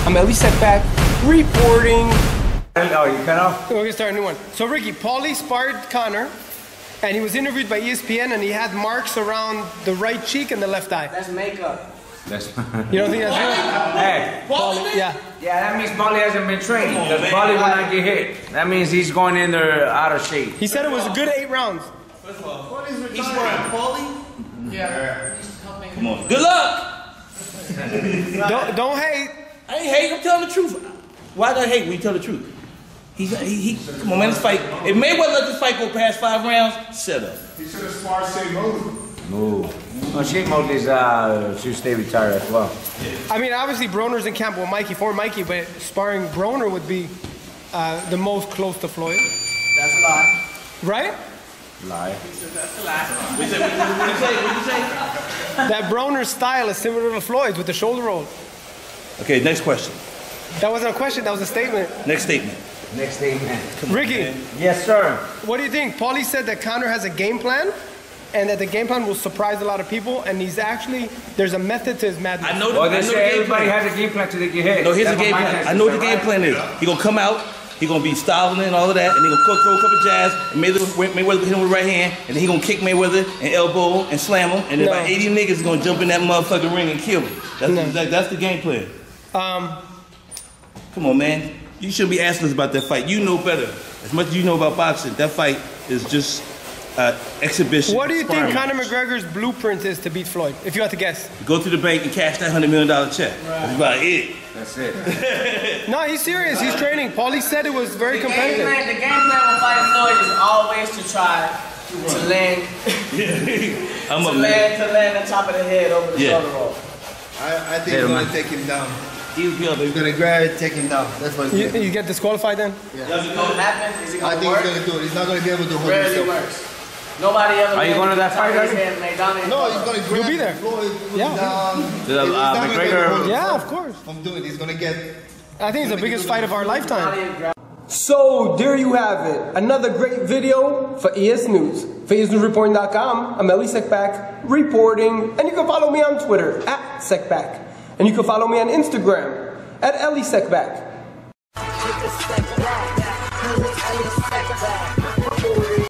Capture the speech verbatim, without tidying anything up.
I'm Ellie Setback, reporting. Oh, you cut off? We're gonna start a new one. So Ricky, Paulie sparred Conor, and he was interviewed by E S P N, and he had marks around the right cheek and the left eye. That's makeup. That's You don't think that's real? Hey, Paulie, yeah. yeah, that means Paulie hasn't been training. Because Paulie will not get hit. That means he's going in there out of shape. He said it was a good eight rounds. First of all, he's sparring Paulie? Yeah. Come on. Good luck! Don't, don't hate. I ain't hate, I'm telling the truth. Why do I hate when you tell the truth? He's, he, he, come on, man, this fight. If Mayweather let this fight go past five rounds, set up. He should have sparred Shane Mosley. Move. No, Shane Mosley's uh, should stay retired as well. I mean, obviously Broner's in camp with Mikey for Mikey, but sparring Broner would be uh, the most close to Floyd. That's a lie. Right? Lie. That's a lie. What you say? What you say? What you say? That Broner style is similar to Floyd's with the shoulder roll. Okay, next question. That wasn't a question, that was a statement. Next statement. Next statement. Ricky, Yes, sir. what do you think? Paulie said that Conor has a game plan, and that the game plan will surprise a lot of people, and he's actually, there's a method to his madness. I know the, Well, I they know the say game everybody plan. has a game plan till they get hit. No, here's the That's game what my plan. guy I know what the said, game plan is. He gonna come out, he gonna be styling and all of that, and he gonna throw a couple jabs, and Mayweather, Mayweather hit him with the right hand, and then he gonna kick Mayweather and elbow and slam him, and then No. about eighty niggas gonna jump in that motherfucking ring and kill him. That's, No. that, that's the game plan. Um, Come on, man. You shouldn't be asking us about that fight. You know better. As much as you know about boxing, that fight is just uh, exhibition. what do you think sparring. Conor McGregor's blueprint is to beat Floyd, if you had to guess? Go to the bank and cash that one hundred million dollar check. That's about it. That's it. No, he's serious, he's training. Paulie said it was very The game competitive. plan, the game plan with fighting Floyd is always to try to land, I'm to a man. land, to land the top of the head over the Yeah. shoulder roll. I, I think Hit he's him, gonna man. take him down. He's good, He's baby. gonna grab it, take him down. That's what he's You, gonna do. you get disqualified then? Is it gonna happen? Is it I gonna think work? he's gonna do it. He's not gonna be able to hold Rarely himself. works. Nobody ever. Are you going to that fight, His Eddie? head, McDonald's. No, he's gonna grab be there. Floyd, put Yeah. him down. The, He's uh, not gonna be able to McGregor- hold Yeah, himself of course. From doing it, he's gonna get. I think it's the biggest fight of our lifetime. Nobody- So there you have it, another great video for E S News. For E S News Reporting dot com, I'm Ellie Sekback reporting, and you can follow me on Twitter at Sekback, and you can follow me on Instagram at Ellie Sekback.